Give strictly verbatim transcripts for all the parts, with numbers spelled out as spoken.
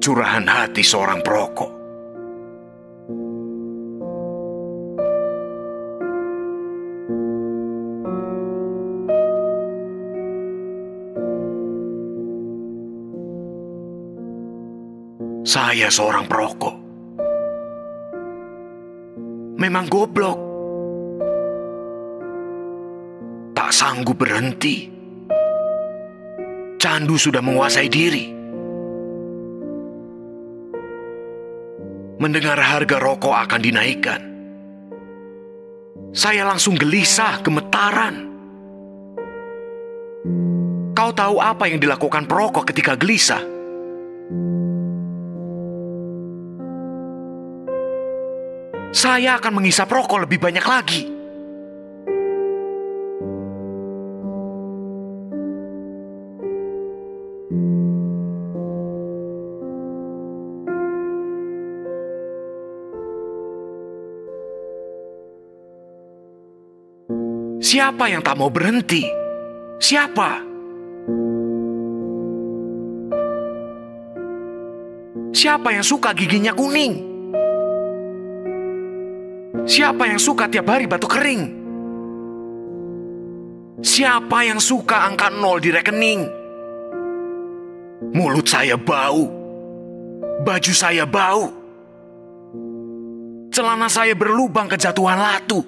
curahan hati seorang perokok. Saya seorang perokok. Memang goblok. Tak sanggup berhenti. Candu sudah menguasai diri. Mendengar harga rokok akan dinaikkan, saya langsung gelisah, gemetaran. Kau tahu apa yang dilakukan perokok ketika gelisah? Saya akan menghisap rokok lebih banyak lagi. Siapa yang tak mau berhenti? Siapa? Siapa yang suka giginya kuning? Siapa yang suka tiap hari batuk kering? Siapa yang suka angka nol di rekening? Mulut saya bau. Baju saya bau. Celana saya berlubang kejatuhan latu.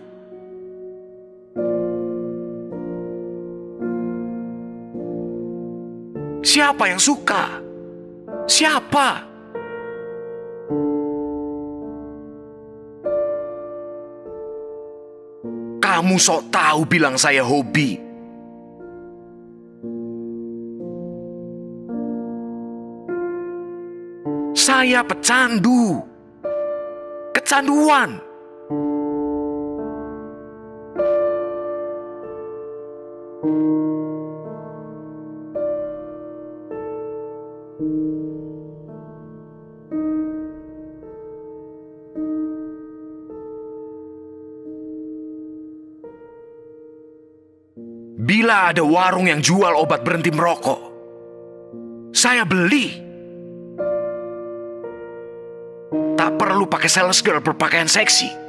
Siapa yang suka? Siapa? Kamu sok tahu bilang saya hobi. Saya pecandu. Kecanduan. Bila ada warung yang jual obat berhenti merokok, saya beli. Tak perlu pakai sales girl berpakaian seksi.